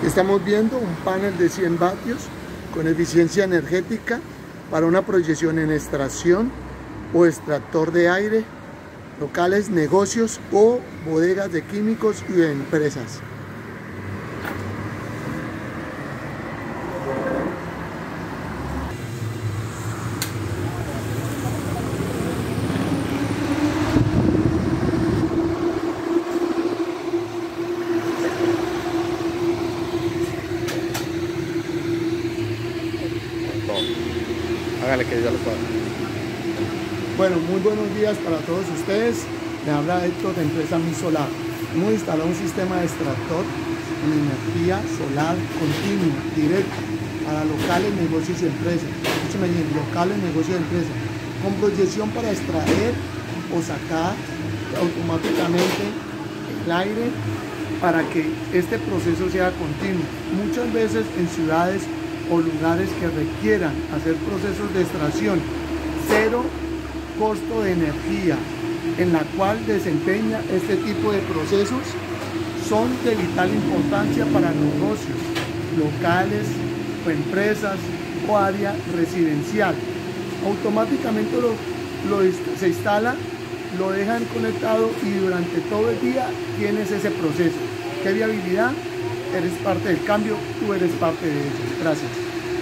Estamos viendo un panel de 100 vatios con eficiencia energética para una proyección en extracción o extractor de aire, locales, negocios o bodegas de químicos y de empresas. Hágale que ya lo puedo. Bueno, muy buenos días para todos ustedes. Me habla Héctor de empresa Mi Solar. Hemos instalado un sistema de extractor en energía solar continua, directa, para locales, negocios y empresas. Escúcheme bien, locales, negocios y empresas. Con proyección para extraer o sacar automáticamente el aire para que este proceso sea continuo. Muchas veces en ciudades o lugares que requieran hacer procesos de extracción, cero costo de energía, en la cual desempeña este tipo de procesos, son de vital importancia para negocios locales o empresas o área residencial. Automáticamente se instala, lo dejan conectado y durante todo el día tienes ese proceso. ¿Qué viabilidad? Eres parte del cambio, tú eres parte de ello. Gracias.